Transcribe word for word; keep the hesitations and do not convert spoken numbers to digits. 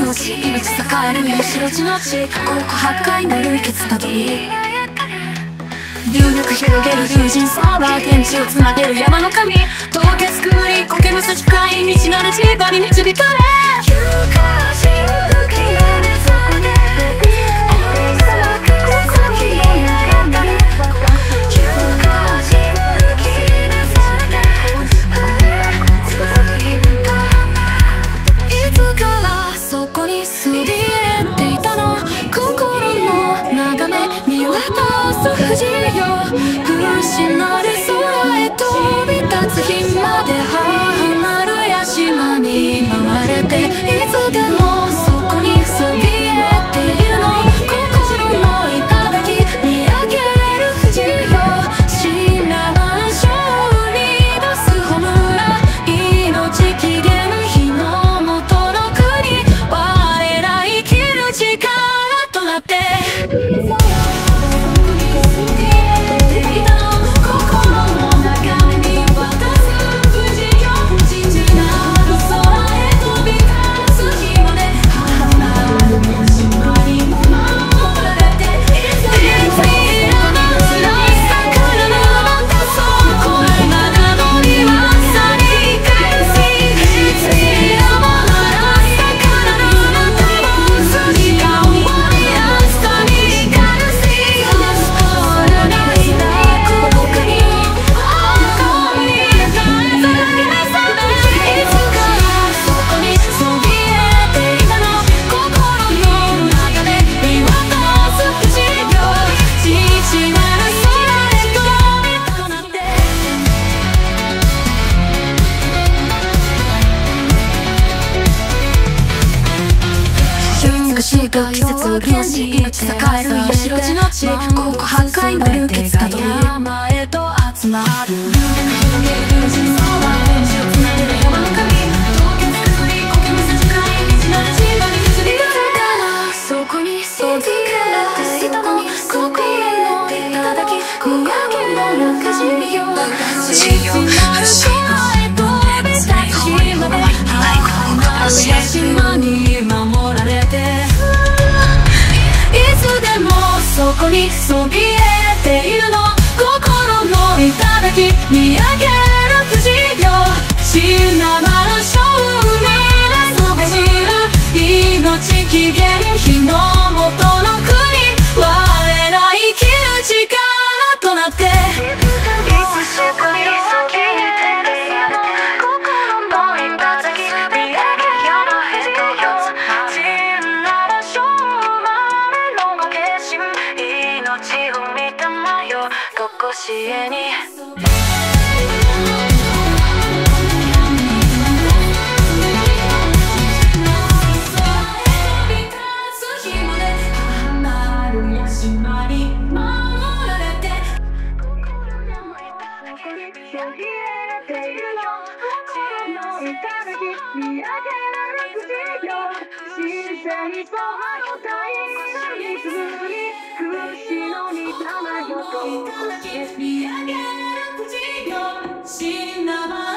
のし命栄える白地の地過去破壊の累血たどり流力広げる竜神様天地をつなげる山の神峠作り苔むす近い道なる千葉に導かれ失なる空へ飛び立つ日まで離るや島に回れていつでもそこにそびえているの心の頂見上げる富士よ死なばしょうに出す炎命起源日の元の国我ら生きる力となって季節原始命栄える白地の地ここ破壊の流血たどり山へと集まる流広げる竜神様天地をつなげる山の神峠作り苔むす近い道なる千葉に導かれそこにそびえていたの心の頂き見上げる富士よ父なる空へ飛び立つ日まで離るや島に守られてそこにそびえているの心の頂見上げる富士よ死なばらしょうに出走る命起源日の元の国我ら生きる力となってとこしえに見上げる富士よ死なば